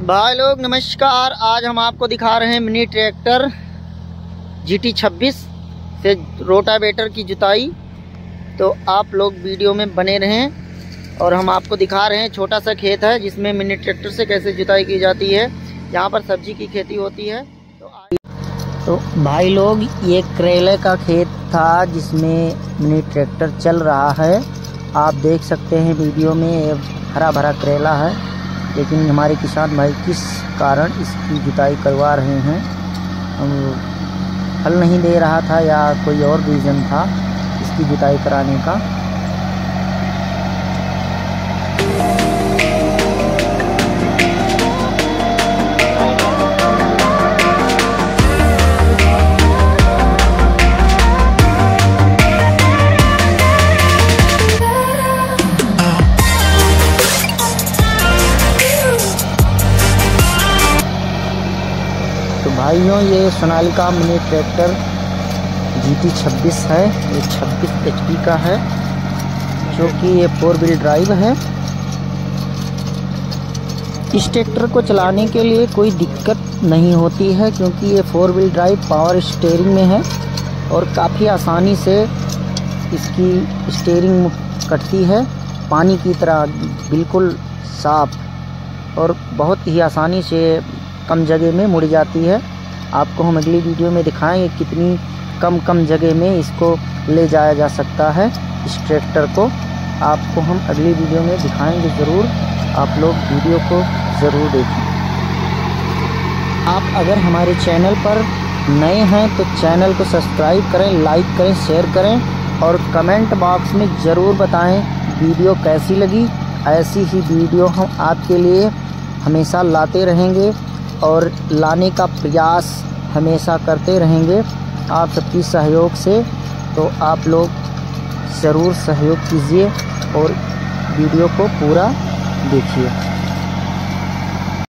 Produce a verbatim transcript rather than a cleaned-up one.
भाई लोग नमस्कार। आज हम आपको दिखा रहे हैं मिनी ट्रैक्टर जी टी छब्बीस से रोटावेटर की जुताई। तो आप लोग वीडियो में बने रहें और हम आपको दिखा रहे हैं छोटा सा खेत है जिसमें मिनी ट्रैक्टर से कैसे जुताई की जाती है। यहाँ पर सब्जी की खेती होती है। तो तो भाई लोग ये करेले का खेत था जिसमें मिनी ट्रैक्टर चल रहा है। आप देख सकते हैं वीडियो में हरा भरा करेला है, लेकिन हमारे किसान भाई किस कारण इसकी जुताई करवा रहे हैं, फल नहीं दे रहा था या कोई और रीज़न था इसकी जुताई कराने का। तो भाइयों ये Sonalika mini tractor G T छब्बीस है। ये छब्बीस एच पी का है जो कि ये फोर व्हील ड्राइव है। इस ट्रैक्टर को चलाने के लिए कोई दिक्कत नहीं होती है क्योंकि ये four wheel drive power steering में है और काफ़ी आसानी से इसकी स्टीयरिंग कटती है, पानी की तरह बिल्कुल साफ और बहुत ही आसानी से कम जगह में मुड़ जाती है। आपको हम अगली वीडियो में दिखाएंगे कितनी कम कम जगह में इसको ले जाया जा सकता है इस ट्रैक्टर को। आपको हम अगली वीडियो में दिखाएंगे ज़रूर, आप लोग वीडियो को ज़रूर देखें। आप अगर हमारे चैनल पर नए हैं तो चैनल को सब्सक्राइब करें, लाइक करें, शेयर करें और कमेंट बॉक्स में ज़रूर बताएं वीडियो कैसी लगी। ऐसी ही वीडियो हम आपके लिए हमेशा लाते रहेंगे और लाने का प्रयास हमेशा करते रहेंगे आप सबकी सहयोग से। तो आप लोग ज़रूर सहयोग कीजिए और वीडियो को पूरा देखिए।